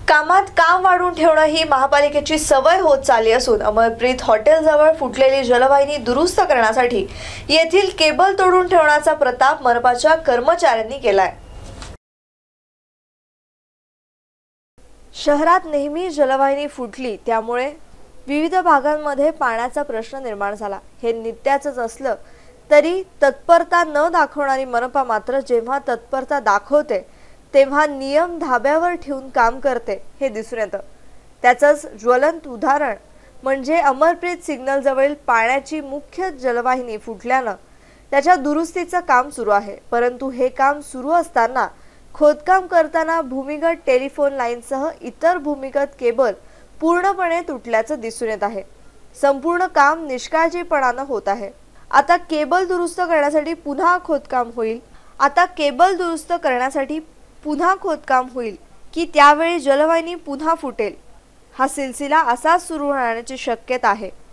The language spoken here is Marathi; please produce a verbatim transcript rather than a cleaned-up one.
कामात काम वाढवून ठेवणं ही महापालिकेची सवय होत चालली असून अमरप्रीत हॉटेलजवळ फुटलेली जलवाहिनी दुरुस्त करण्यासाठी येथील केबल तोडून ठेवण्याचा प्रताप मनपाच्या कर्मचाऱ्यांनी केलाय। शहरात नेहमी जलवाहिनी फुटली, त्यामुळे विविध भागांमध्ये पाण्याचा प्रश्न निर्माण झाला। हे नित्याचंच असलं तरी तत्परता न दाखवणारी मनपा मात्र जेव्हा तत्परता दाखवते तेव्हा नियम धाब्यावर ठेवून काम करते हे दिसून येतं। त्याचंच ज्वलंत उदाहरण म्हणजे अमरप्रीत सिग्नल जवळील पाण्याची मुख्य जलवाहिनी फुटल्यानं त्याच्या दुरुस्तीचं काम सुरू आहे। परंतु हे काम सुरू असताना खोदकाम करताना भूमिगत टेलिफोन लाईनसह इतर भूमिगत केबल पूर्णपणे तुटल्याचं दिसून येत आहे। संपूर्ण काम निष्काळजीपणानं होत आहे। आता केबल दुरुस्त करण्यासाठी पुन्हा खोदकाम होईल आता केबल दुरुस्त करण्यासाठी पुन्हा खोदकाम होईल की त्यावेळी जलवाहिनी पुन्हा फुटेल, हा सिलसिला असाच सुरू राहण्याची शक्यता आहे।